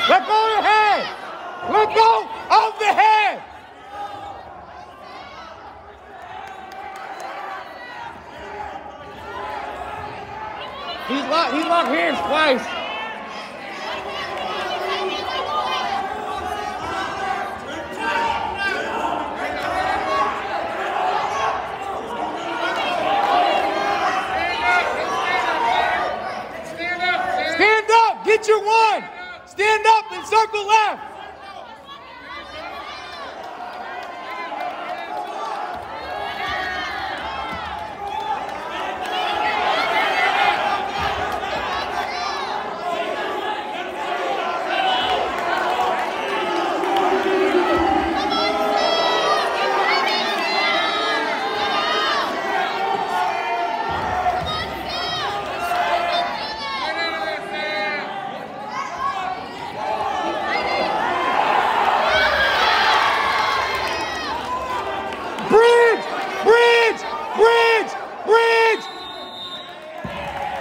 Let go of the head. Let go of the head. He's locked hands twice. Stand up. Get your one. Stand up and circle left.